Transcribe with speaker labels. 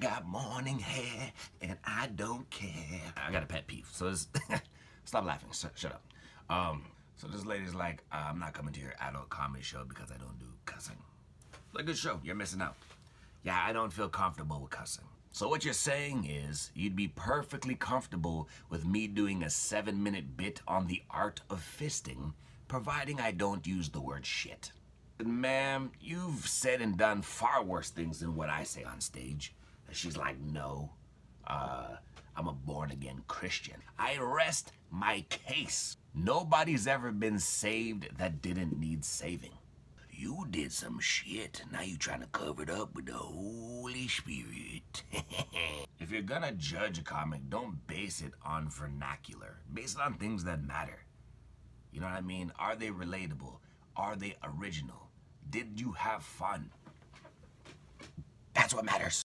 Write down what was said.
Speaker 1: got morning hair and I don't care. I got a pet peeve, so this, stop laughing. Shut up. So this lady's like, I'm not coming to your adult comedy show because I don't do cussing. Like, good show. You're missing out. Yeah, I don't feel comfortable with cussing. So what you're saying is you'd be perfectly comfortable with me doing a 7-minute bit on the art of fisting, providing I don't use the word shit. Ma'am, you've said and done far worse things than what I say on stage. And she's like, no, I'm a born-again Christian. I rest my case. Nobody's ever been saved that didn't need saving. You did some shit. Now you trying to cover it up with the Holy Spirit. If you're gonna judge a comic, don't base it on vernacular. Base it on things that matter. You know what I mean? Are they relatable? Are they original? Did you have fun? That's what matters.